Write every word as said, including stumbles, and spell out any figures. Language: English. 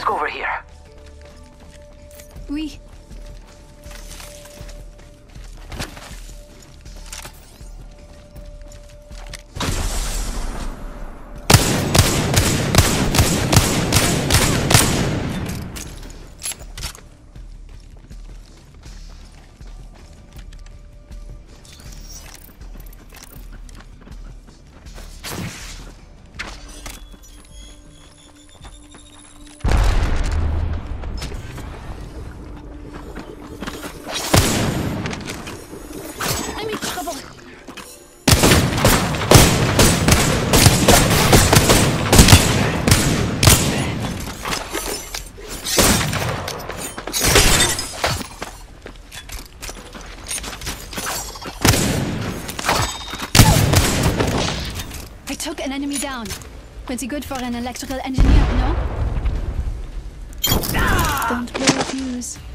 risk over here. Oui. I took an enemy down. Pretty good for an electrical engineer, no? Don't blow a fuse.